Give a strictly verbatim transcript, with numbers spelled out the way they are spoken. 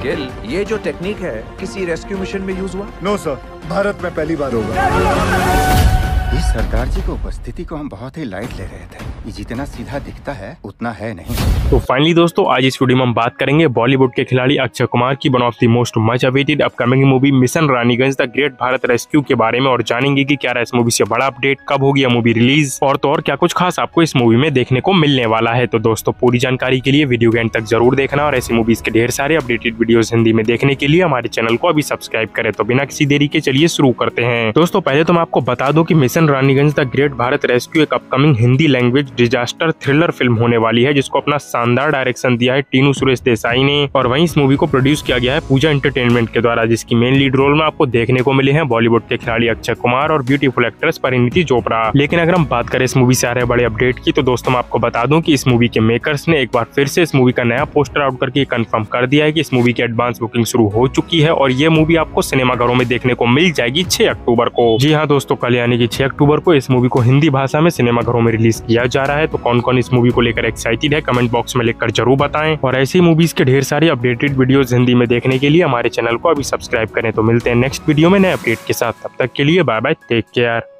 गिल, ये जो टेक्निक है किसी रेस्क्यू मिशन में यूज हुआ? नो सर, भारत में पहली बार होगा। इस सरदार जी की उपस्थिति को हम बहुत ही लाइट ले रहे थे। ये जितना सीधा दिखता है उतना है नहीं। तो फाइनली दोस्तों, आज इस वीडियो में हम बात करेंगे बॉलीवुड के खिलाड़ी अक्षय कुमार की one of the most much awaited upcoming movie mission Raniganj the great Bharat rescue के बारे में, और जानेंगे कि क्या रहा इस मूवी से बड़ा अपडेट, कब होगी यह मूवी रिलीज, और तो और क्या कुछ खास आपको इस मूवी में देखने को मिलने वाला है। तो दोस्तों, पूरी जानकारी के लिए वीडियो के एंड तक जरूर देखना, और ऐसी मूवीज के ढेर सारे अपडेटेड वीडियोस हिंदी में देखने के लिए हमारे चैनल को अभी सब्सक्राइब करें। तो बिना किसी देरी के चलिए शुरू करते हैं। दोस्तों, पहले तो मैं आपको बता दूं कि mission Raniganj the great Bharat rescue एक upcoming Hindi language disaster thriller film होने वाली है, जिसको अपना शानदार डायरेक्शन दिया है टीनू सुरेश देसाई ने, और वहीं इस मूवी को प्रोड्यूस किया गया है पूजा एंटरटेनमेंट के द्वारा, जिसकी मेन लीड रोल में आपको देखने को मिले हैं बॉलीवुड के खिलाड़ी अक्षय कुमार और ब्यूटीफुल एक्ट्रेस परिणीति चोपड़ा। लेकिन अगर हम बात करें इस मूवी से आ रहे बड़े अपडेट की, तो दोस्तों मैं आपको बता दूं कि इस मूवी के मेकर्स ने एक बार फिर से इस मूवी का नया पोस्टर आउट करके कंफर्म कर दिया है कि इस मूवी की एडवांस बुकिंग शुरू हो चुकी है, और ये मूवी आपको सिनेमाघरों में देखने को मिल जाएगी छह अक्टूबर को। जी हाँ दोस्तों, कल यानी कि छह अक्टूबर को इस मूवी को हिंदी भाषा में सिनेमाघरों में रिलीज किया जा रहा है। तो कौन कौन इस मूवी को लेकर एक्साइटेड है, कमेंट बॉक्स में लिखकर जरूर बताएं, और ऐसी मूवीज के ढेर सारी अपडेटेड वीडियोस हिंदी में देखने के लिए हमारे चैनल को अभी सब्सक्राइब करें। तो मिलते हैं नेक्स्ट वीडियो में नए अपडेट के साथ, तब तक के लिए बाय बाय, टेक केयर।